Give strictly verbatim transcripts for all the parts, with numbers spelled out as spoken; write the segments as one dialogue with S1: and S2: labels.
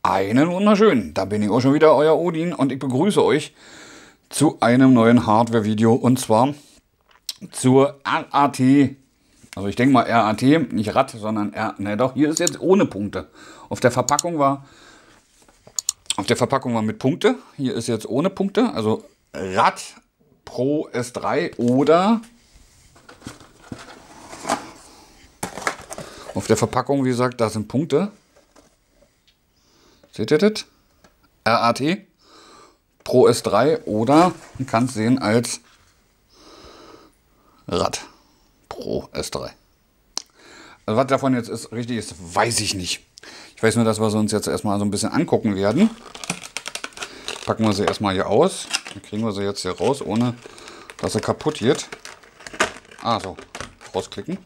S1: Einen wunderschönen, da bin ich auch schon wieder, euer Odin, und ich begrüße euch zu einem neuen Hardware-Video, und zwar zur R A T. Also ich denke mal R A T, nicht Rad, sondern R, ne doch, hier ist jetzt ohne Punkte. Auf der Verpackung war, auf der Verpackung war mit Punkte, hier ist jetzt ohne Punkte, also Rad Pro S drei oder auf der Verpackung, wie gesagt, da sind Punkte. Seht ihr das? R A T Pro S drei oder man kann es sehen als Rad Pro S drei. Also was davon jetzt ist richtig ist, weiß ich nicht. Ich weiß nur, dass wir sie uns jetzt erstmal so ein bisschen angucken werden. Packen wir sie erstmal hier aus. Dann kriegen wir sie jetzt hier raus, ohne dass sie kaputt wird. Ah, so. Rausklicken.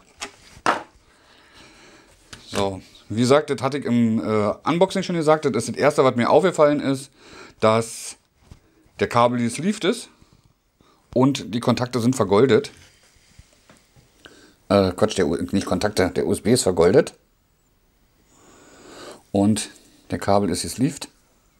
S1: So. Wie gesagt, das hatte ich im äh, Unboxing schon gesagt. Das ist das erste, was mir aufgefallen ist, dass der Kabel gesleeved ist und die Kontakte sind vergoldet. Äh, Quatsch, der, nicht Kontakte, der U S B ist vergoldet. Und der Kabel ist gesleeved.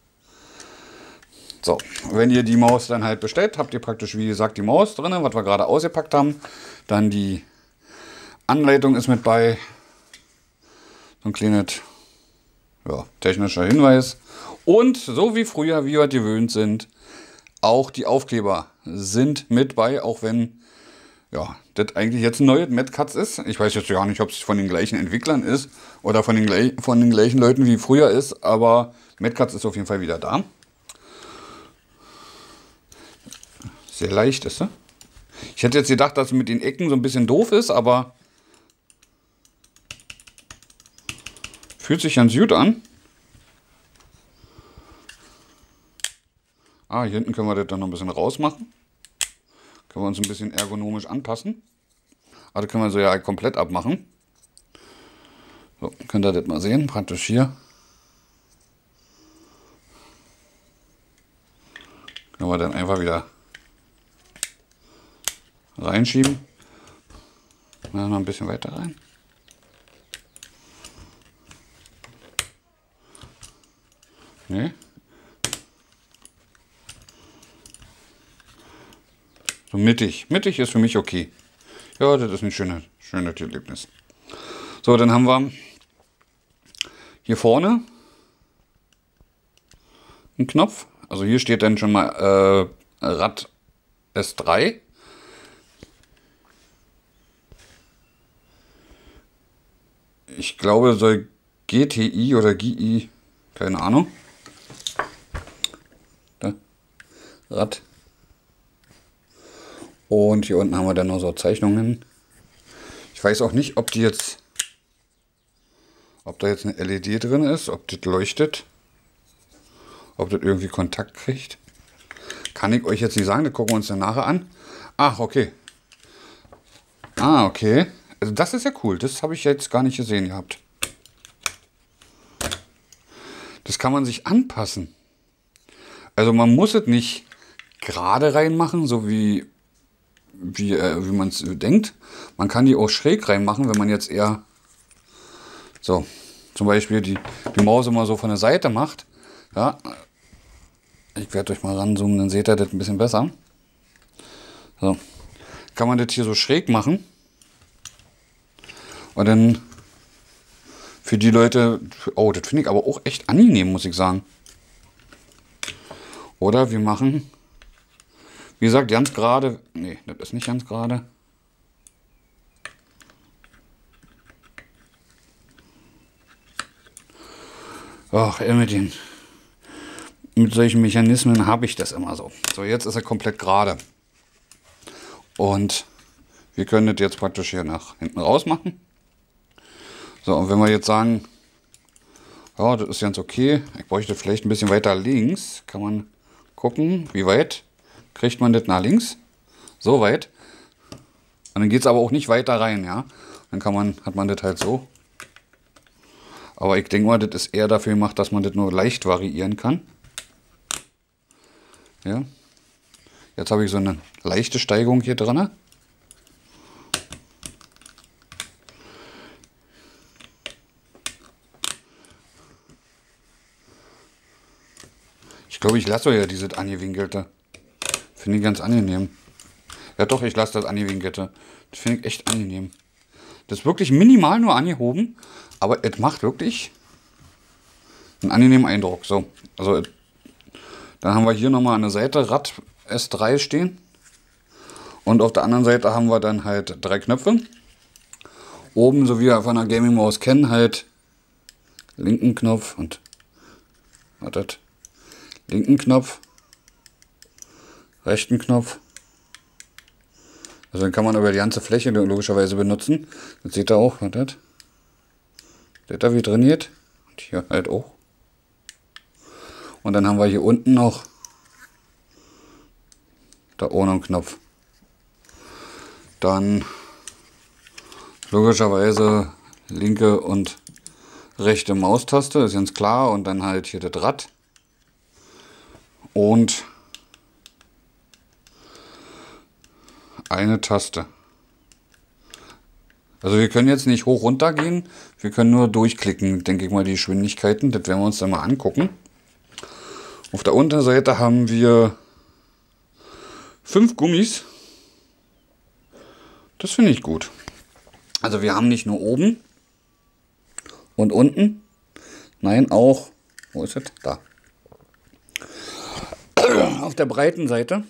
S1: So, wenn ihr die Maus dann halt bestellt, habt ihr praktisch, wie gesagt, die Maus drin, was wir gerade ausgepackt haben. Dann die Anleitung ist mit bei. So ein kleines ja, technischer Hinweis. Und so wie früher, wie wir gewöhnt sind, auch die Aufkleber sind mit bei, auch wenn ja, das eigentlich jetzt ein neues Mad Catz ist. Ich weiß jetzt gar nicht, ob es von den gleichen Entwicklern ist oder von den, von den gleichen Leuten wie früher ist, aber Mad Catz ist auf jeden Fall wieder da. Sehr leicht ist er. Ich hätte jetzt gedacht, dass es mit den Ecken so ein bisschen doof ist, aber fühlt sich ganz gut an. Ah, hier hinten können wir das dann noch ein bisschen rausmachen. Können wir uns ein bisschen ergonomisch anpassen. Ah, das können wir so ja komplett abmachen. So, könnt ihr das mal sehen, praktisch hier. Können wir dann einfach wieder reinschieben. Ja, noch ein bisschen weiter rein. Nee. So mittig. Mittig ist für mich okay. Ja, das ist ein schönes, schönes Erlebnis. So, dann haben wir hier vorne einen Knopf. Also hier steht dann schon mal äh, Rad S drei. Ich glaube, soll G T I oder G I, keine Ahnung. Da. Rad. Und hier unten haben wir dann noch so Zeichnungen. Ich weiß auch nicht, ob die jetzt, ob da jetzt eine L E D drin ist, ob das leuchtet, ob das irgendwie Kontakt kriegt. Kann ich euch jetzt nicht sagen, das gucken wir uns dann nachher an. Ach, okay. Ah, okay. Also das ist ja cool, das habe ich jetzt gar nicht gesehen gehabt. Das kann man sich anpassen. Also man muss es nicht gerade reinmachen, so wie wie, äh, wie man es denkt. Man kann die auch schräg reinmachen, wenn man jetzt eher so zum Beispiel die, die Maus immer so von der Seite macht. Ja, ich werde euch mal ranzoomen, dann seht ihr das ein bisschen besser. So, kann man das hier so schräg machen und dann für die Leute, oh, das finde ich aber auch echt angenehm, muss ich sagen. Oder wir machen, wie gesagt, ganz gerade. Nee, das ist nicht ganz gerade. Ach, mit den, mit solchen Mechanismen habe ich das immer so. So, jetzt ist er komplett gerade. Und wir können das jetzt praktisch hier nach hinten raus machen. So, und wenn wir jetzt sagen, ja, das ist ganz okay. Ich bräuchte vielleicht ein bisschen weiter links. Kann man gucken, wie weit kriegt man das nach links. So weit. Und dann geht es aber auch nicht weiter rein, ja. Dann kann man, hat man das halt so. Aber ich denke mal, das ist eher dafür gemacht, dass man das nur leicht variieren kann. Ja. Jetzt habe ich so eine leichte Steigung hier dran. Ich glaube, ich lasse ja dieses angewinkelte. Finde ich ganz angenehm. Ja doch, ich lasse das angewinkelte. Das finde ich echt angenehm. Das ist wirklich minimal nur angehoben, aber es macht wirklich einen angenehmen Eindruck. So, also dann haben wir hier nochmal an der Seite Rad S drei stehen. Und auf der anderen Seite haben wir dann halt drei Knöpfe. Oben, so wie wir von der Gaming Maus kennen, halt linken Knopf und wartet, linken Knopf, rechten Knopf. Also den kann man über die ganze Fläche logischerweise benutzen. Das seht ihr auch, wartet. Seht ihr, wie trainiert? Und hier halt auch. Und dann haben wir hier unten noch da ohne einen Knopf. Dann logischerweise linke und rechte Maustaste, ist ganz klar. Und dann halt hier das Rad. Und eine Taste. Also wir können jetzt nicht hoch runter gehen. Wir können nur durchklicken, denke ich mal, die Geschwindigkeiten. Das werden wir uns dann mal angucken. Auf der Unterseite haben wir fünf Gummis. Das finde ich gut. Also wir haben nicht nur oben und unten, nein auch, wo ist es? Da. Auf der breiten Seite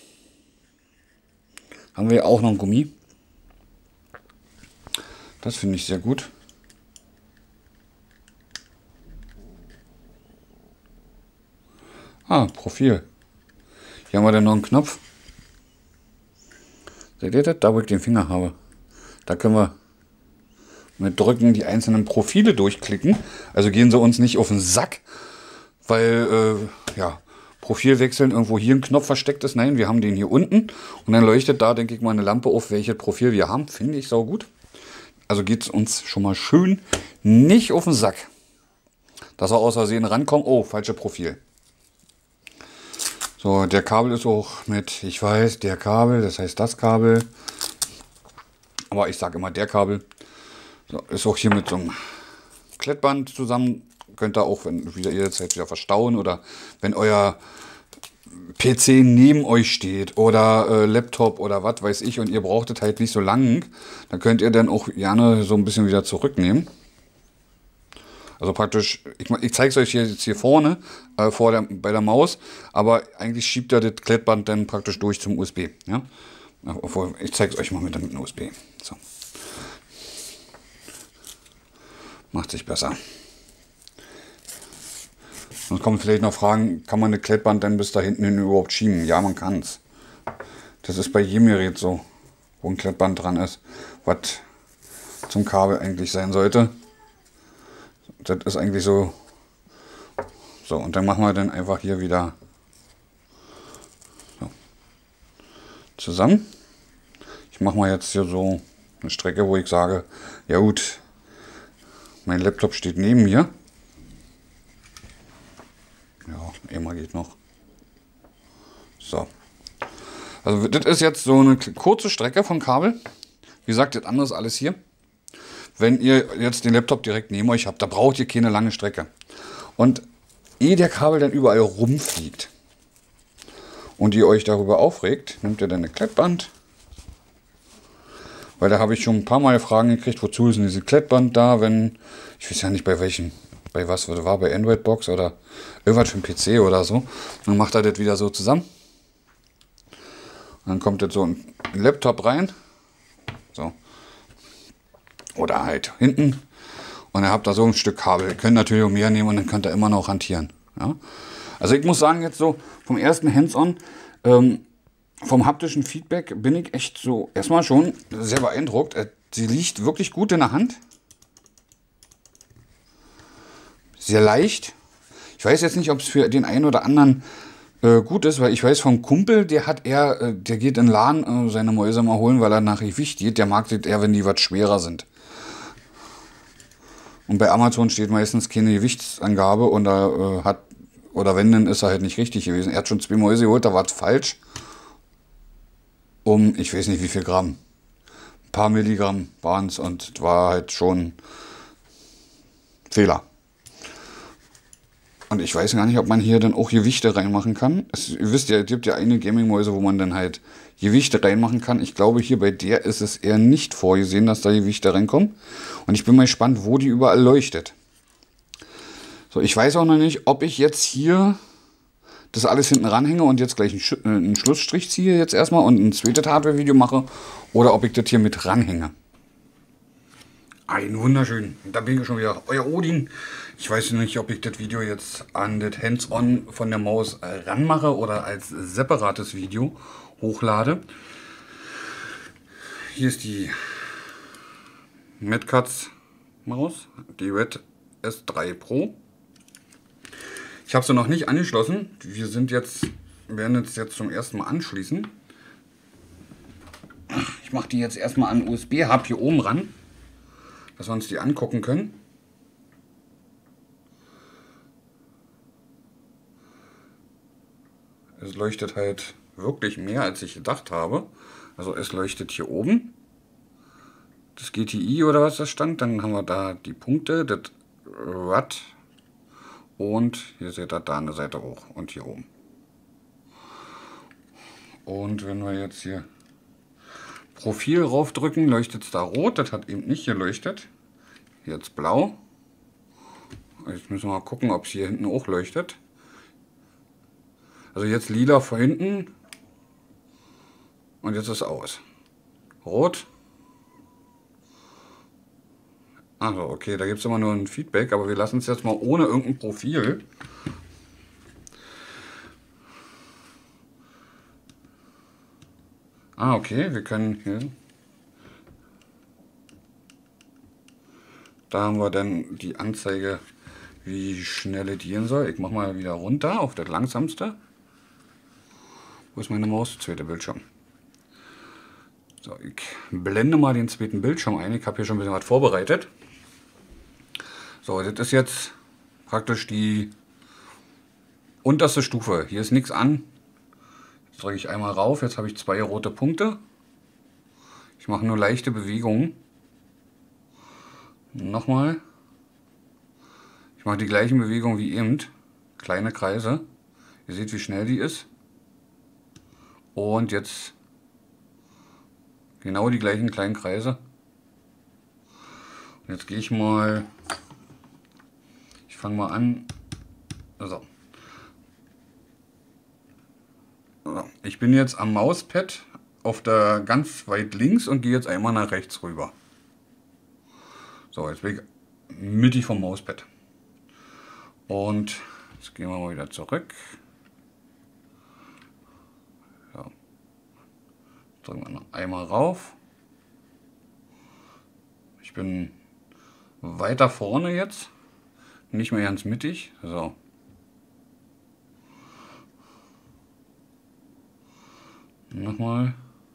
S1: haben wir auch noch ein Gummi. Das finde ich sehr gut. Ah, Profil. Hier haben wir dann noch einen Knopf. Seht ihr das? Da, wo ich den Finger habe. Da können wir mit Drücken die einzelnen Profile durchklicken. Also gehen sie uns nicht auf den Sack, weil, äh, ja, Profil wechseln, irgendwo hier ein Knopf versteckt ist. Nein, wir haben den hier unten und dann leuchtet da, denke ich mal, eine Lampe auf, welches Profil wir haben. Finde ich sau gut. Also geht es uns schon mal schön nicht auf den Sack. Dass wir aus Versehen rankommen. Oh, falsche Profil. So, der Kabel ist auch mit, ich weiß, der Kabel, das heißt das Kabel. Aber ich sage immer der Kabel. So, ist auch hier mit so einem Klettband zusammen. Könnt ihr auch, wenn wieder ihr jetzt wieder verstauen oder wenn euer P C neben euch steht oder äh, Laptop oder was weiß ich und ihr braucht es halt nicht so lang, dann könnt ihr dann auch gerne so ein bisschen wieder zurücknehmen. Also praktisch, ich, ich zeige es euch hier jetzt hier vorne äh, vor der, bei der Maus, aber eigentlich schiebt er das Klettband dann praktisch durch zum U S B. Ja? Ich zeige es euch mal mit dem U S B. So. Macht sich besser. Sonst kommen vielleicht noch Fragen, kann man eine Klettband denn bis da hinten hin überhaupt schieben? Ja, man kann es. Das ist bei jedem Gerät so, wo ein Klettband dran ist, was zum Kabel eigentlich sein sollte. Das ist eigentlich so. So, und dann machen wir dann einfach hier wieder so zusammen. Ich mache mal jetzt hier so eine Strecke, wo ich sage, ja gut, mein Laptop steht neben mir. Ja, immer geht noch. So. Also das ist jetzt so eine kurze Strecke vom Kabel. Wie gesagt, das andere ist alles hier. Wenn ihr jetzt den Laptop direkt neben euch habt, da braucht ihr keine lange Strecke. Und ehe der Kabel dann überall rumfliegt und ihr euch darüber aufregt, nehmt ihr dann ein Klettband. Weil da habe ich schon ein paar Mal Fragen gekriegt, wozu ist denn diese Klettband da, wenn, ich weiß ja nicht bei welchem, bei was war, bei Android Box oder irgendwas für den P C oder so. Dann macht er das wieder so zusammen. Und dann kommt jetzt so ein Laptop rein. So. Oder halt hinten. Und ihr habt da so ein Stück Kabel. Ihr könnt natürlich auch mehr nehmen und dann könnt ihr immer noch hantieren. Ja? Also ich muss sagen, jetzt so vom ersten Hands-on, ähm, vom haptischen Feedback bin ich echt so erstmal schon sehr beeindruckt. Sie liegt wirklich gut in der Hand. Sehr leicht. Ich weiß jetzt nicht, ob es für den einen oder anderen äh, gut ist, weil ich weiß vom Kumpel, der hat eher, äh, der geht in den Laden äh, seine Mäuse mal holen, weil er nach Gewicht geht. Der mag das eher, wenn die was schwerer sind. Und bei Amazon steht meistens keine Gewichtsangabe und da äh, hat, oder wenn, dann ist er halt nicht richtig gewesen. Er hat schon zwei Mäuse geholt, da war es falsch. Um, ich weiß nicht wie viel Gramm. Ein paar Milligramm waren es und war halt schon Fehler. Und ich weiß gar nicht, ob man hier dann auch Gewichte reinmachen kann. Es, ihr wisst ja, es gibt ja eine Gaming-Mäuse, wo man dann halt Gewichte reinmachen kann. Ich glaube, hier bei der ist es eher nicht vorgesehen, dass da Gewichte reinkommen. Und ich bin mal gespannt, wo die überall leuchtet. So, ich weiß auch noch nicht, ob ich jetzt hier das alles hinten ranhänge und jetzt gleich einen, Sch äh, einen Schlussstrich ziehe jetzt erstmal und ein zweites Hardware-Video mache. Oder ob ich das hier mit ranhänge. Ein wunderschön. Da bin ich schon wieder. Euer Odin. Ich weiß nicht, ob ich das Video jetzt an das Hands-on von der Maus ranmache oder als separates Video hochlade. Hier ist die Mad Catz Maus, die Red S drei Pro. Ich habe sie noch nicht angeschlossen. Wir sind jetzt, werden es jetzt zum ersten Mal anschließen. Ich mache die jetzt erstmal an U S B-Hub hier oben ran, dass wir uns die angucken können. Es leuchtet halt wirklich mehr, als ich gedacht habe. Also es leuchtet hier oben das G T I oder was das stand. Dann haben wir da die Punkte, das Rad und hier seht ihr da an der Seite auch und hier oben. Und wenn wir jetzt hier Profil raufdrücken, leuchtet es da rot. Das hat eben nicht geleuchtet. Jetzt blau. Jetzt müssen wir mal gucken, ob es hier hinten auch leuchtet. Also jetzt lila vor hinten. Und jetzt ist es aus. Rot. Also okay, da gibt es immer nur ein Feedback, aber wir lassen es jetzt mal ohne irgendein Profil. Ah, okay, wir können hier. Da haben wir dann die Anzeige, wie schnell es gehen soll. Ich mache mal wieder runter auf das langsamste. Wo ist meine Maus? Zweiter Bildschirm. So, ich blende mal den zweiten Bildschirm ein. Ich habe hier schon ein bisschen was vorbereitet. So, das ist jetzt praktisch die unterste Stufe. Hier ist nichts an. Jetzt drücke ich einmal rauf. Jetzt habe ich zwei rote Punkte. Ich mache nur leichte Bewegungen. Nochmal. Ich mache die gleichen Bewegungen wie eben. Kleine Kreise. Ihr seht, wie schnell die ist. Und jetzt genau die gleichen kleinen Kreise. Und jetzt gehe ich mal. Ich fange mal an. So. So. Ich bin jetzt am Mauspad auf der ganz weit links und gehe jetzt einmal nach rechts rüber. So, jetzt bin ich mittig vom Mauspad. Und jetzt gehen wir mal wieder zurück. So. Drücken wir noch einmal rauf. Ich bin weiter vorne jetzt. Nicht mehr ganz mittig. So. Nochmal.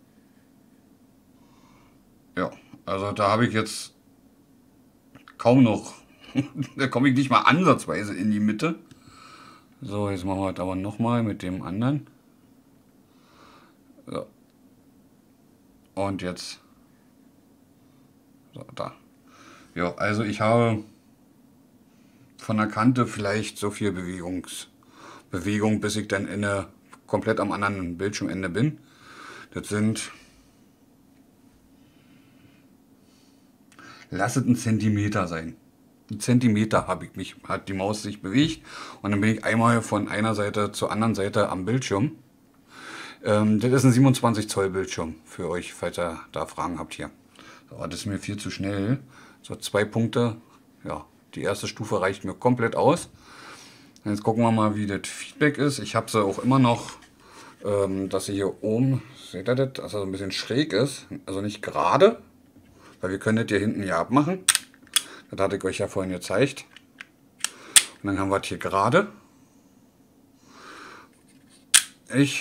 S1: Ja, also da habe ich jetzt kaum noch. Da komme ich nicht mal ansatzweise in die Mitte. So, jetzt machen wir das aber nochmal mit dem anderen. So. Und jetzt. So, da. Ja, also ich habe von der Kante vielleicht so viel Bewegungs Bewegung, bis ich dann in eine, komplett am anderen Bildschirmende bin. Das sind, lass es ein Zentimeter sein. Ein Zentimeter habe ich mich, hat die Maus sich bewegt und dann bin ich einmal von einer Seite zur anderen Seite am Bildschirm. Ähm, das ist ein siebenundzwanzig Zoll Bildschirm für euch, falls ihr da Fragen habt hier. So, das ist mir viel zu schnell. So, zwei Punkte. Ja, die erste Stufe reicht mir komplett aus. Jetzt gucken wir mal, wie das Feedback ist. Ich habe sie auch immer noch, ähm, dass sie hier oben, seht ihr das, dass er so ein bisschen schräg ist. Also nicht gerade, weil wir können das hier hinten ja abmachen. Das hatte ich euch ja vorhin gezeigt. Und dann haben wir es hier gerade. Ich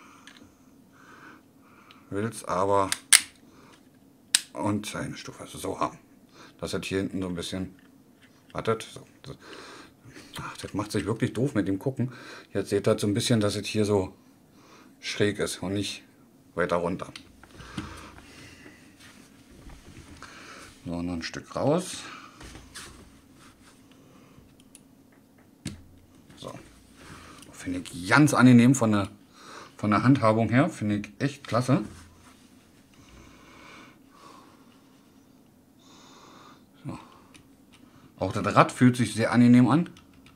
S1: will es aber und eine Stufe so haben. Dass das hier hinten so ein bisschen, wartet, so. Ach, das macht sich wirklich doof mit dem Gucken. Jetzt seht ihr so ein bisschen, dass es hier so schräg ist und nicht weiter runter. So, noch ein Stück raus. finde ich ganz angenehm von der, von der Handhabung her. Finde ich echt klasse. So. Auch das Rad fühlt sich sehr angenehm an.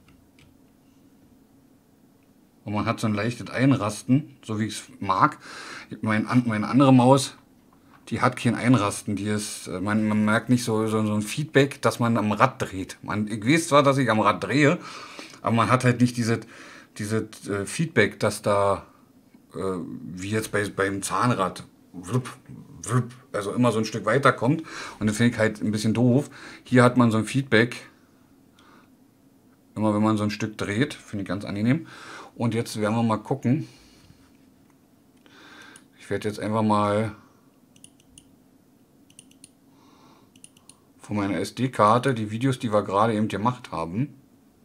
S1: Und man hat so ein leichtes Einrasten, so wie ich es mag. Mein, meine andere Maus, die hat kein Einrasten. Die ist, man, man merkt nicht so, so, so ein Feedback, dass man am Rad dreht. Man, ich weiß zwar, dass ich am Rad drehe, aber man hat halt nicht diese, diese äh, Feedback, dass da, äh, wie jetzt bei, beim Zahnrad, wlup, wlup, also immer so ein Stück weiter kommt. Und das finde ich halt ein bisschen doof. Hier hat man so ein Feedback, immer wenn man so ein Stück dreht, finde ich ganz angenehm. Und jetzt werden wir mal gucken. Ich werde jetzt einfach mal von meiner S D-Karte die Videos, die wir gerade eben gemacht haben,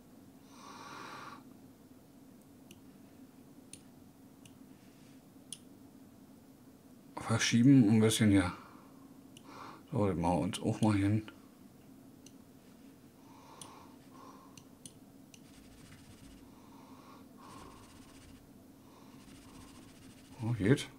S1: verschieben ein bisschen hier. So, das machen wir uns auch mal hin. Oh, geht.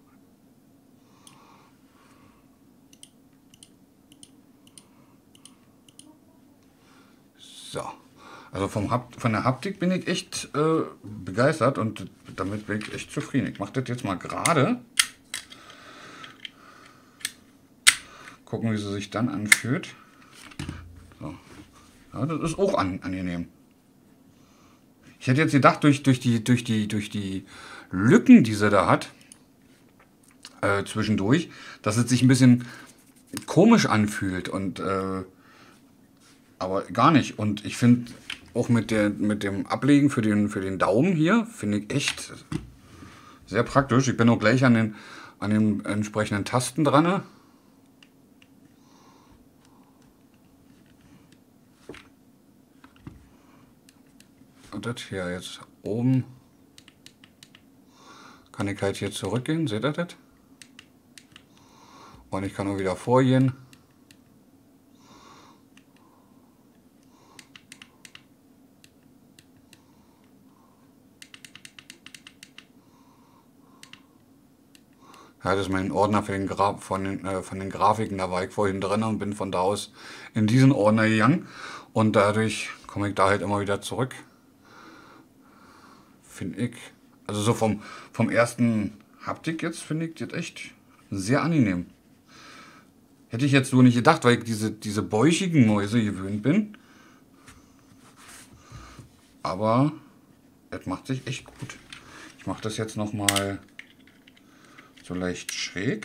S1: So. Also vom Hapt von der Haptik bin ich echt äh, begeistert und damit bin ich echt zufrieden. Ich mache das jetzt mal gerade. Gucken, wie sie sich dann anfühlt. So. Ja, das ist auch an, angenehm. Ich hätte jetzt gedacht, durch, durch, die, durch, die, durch die Lücken, die sie da hat, äh, zwischendurch, dass es sich ein bisschen komisch anfühlt. Und, äh, aber gar nicht. Und ich finde auch mit, der, mit dem Ablegen für den, für den Daumen hier, finde ich echt sehr praktisch. Ich bin auch gleich an den, an den entsprechenden Tasten dran. Und das hier jetzt oben kann ich halt hier zurückgehen, seht ihr das? Und ich kann auch wieder vorgehen. Ja, das ist mein Ordner für den Gra von, den, äh, von den Grafiken, da war ich vorhin drin und bin von da aus in diesen Ordner gegangen. Und dadurch komme ich da halt immer wieder zurück. Finde ich. Also so vom, vom ersten Haptik jetzt finde ich das echt sehr angenehm. Hätte ich jetzt so nicht gedacht, weil ich diese, diese bäuchigen Mäuse gewöhnt bin. Aber es macht sich echt gut. Ich mache das jetzt nochmal so leicht schräg.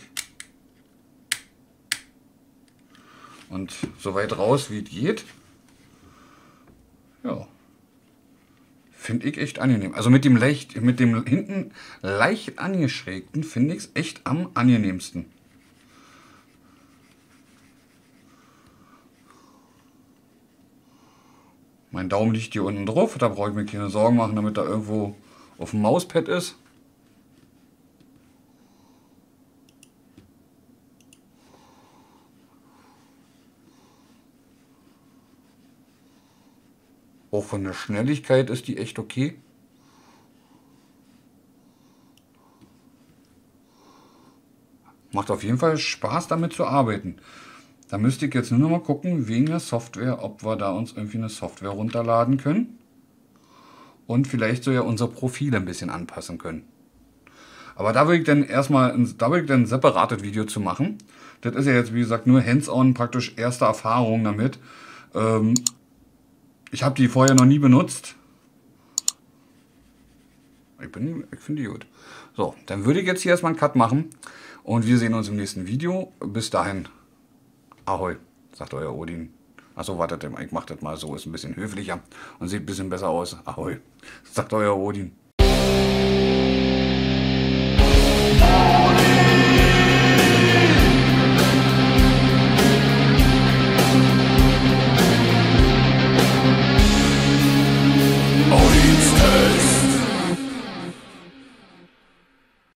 S1: Und so weit raus wie es geht. Ja. Finde ich echt angenehm. Also mit dem leicht, mit dem hinten leicht angeschrägten finde ich es echt am angenehmsten. Mein Daumen liegt hier unten drauf, da brauche ich mir keine Sorgen machen, damit er irgendwo auf dem Mauspad ist. Auch von der Schnelligkeit ist die echt okay. Macht auf jeden Fall Spaß, damit zu arbeiten. Da müsste ich jetzt nur noch mal gucken, wegen der Software, ob wir da uns irgendwie eine Software runterladen können. Und vielleicht so ja unser Profil ein bisschen anpassen können. Aber da will ich dann erstmal ein, da will ich dann ein separates Video zu machen. Das ist ja jetzt, wie gesagt, nur hands-on, praktisch erste Erfahrung damit. Ähm, Ich habe die vorher noch nie benutzt. Ich, bin, ich finde die gut. So, dann würde ich jetzt hier erstmal einen Cut machen. Und wir sehen uns im nächsten Video. Bis dahin. Ahoi, sagt euer Odin. Achso, wartet, ich mache das mal so. Ist ein bisschen höflicher und sieht ein bisschen besser aus. Ahoi, sagt euer Odin.